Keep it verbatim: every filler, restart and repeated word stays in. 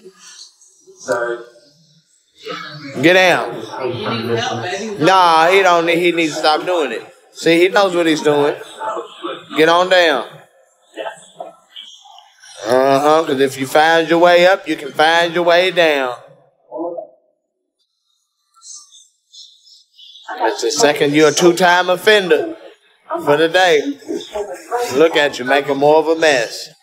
Get down. Nah, he don't need, he needs to stop doing it. See, he knows what he's doing. Get on down. Uh-huh, because if you find your way up, you can find your way down. That's the second you're a two-time offender for the day. Look at you, making more of a mess.